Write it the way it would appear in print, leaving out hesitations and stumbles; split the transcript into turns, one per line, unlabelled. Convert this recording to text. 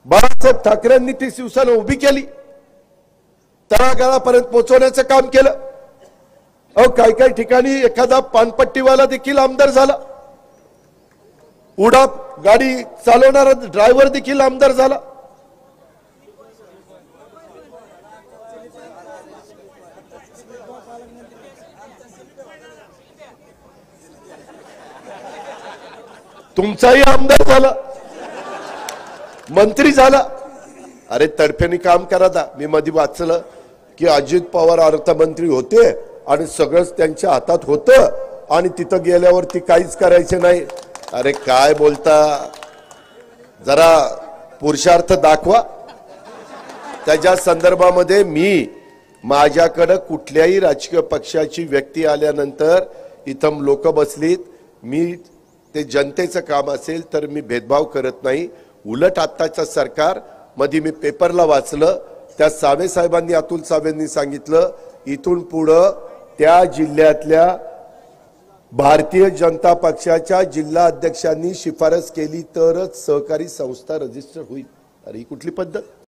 बाळासाहेब ठाकरेंनी ती शिवसेना उभी केली, तळागाळापर्यंत पोहोचवण्याचं काम केलं। अहो काही ठिकाणी एखादा पानपट्टीवाला देखील आमदार झाला, उडा गाडी चालवणारा ड्रायव्हर देखील आमदार झाला। तुमचाही आमदार झाला, मंत्री झाला। अरे तडफेने काम करा दा। मी मध्ये वाचलं की अजित पवार अर्थमंत्री होते आणि सगळंच त्यांच्या हातात होतं आणि तिथं गेल्यावरती काहीच करायचे नाही। अरे काय बोलता, जरा पुरुषार्थ दाखवा। त्याच्या संदर्भामध्ये मी माझ्याकडे कुठल्याही राजकीय पक्षाची व्यक्ती आल्यानंतर इथं लोक बसलीत, मी ते जनतेचं काम असेल तर मी भेदभाव करत नाही। उलट आत्ताचं सरकार मध्ये मी पेपरला वाचलं, त्या सावे साहेबांनी, अतुल सावेंनी सांगितलं इथून पुढे त्या जिल्ह्यातल्या भारतीय जनता पक्षाच्या जिल्हा अध्यक्षांनी शिफारस केली तरच सहकारी संस्था रजिस्टर होईल। अरे ही कुठली पद्धत?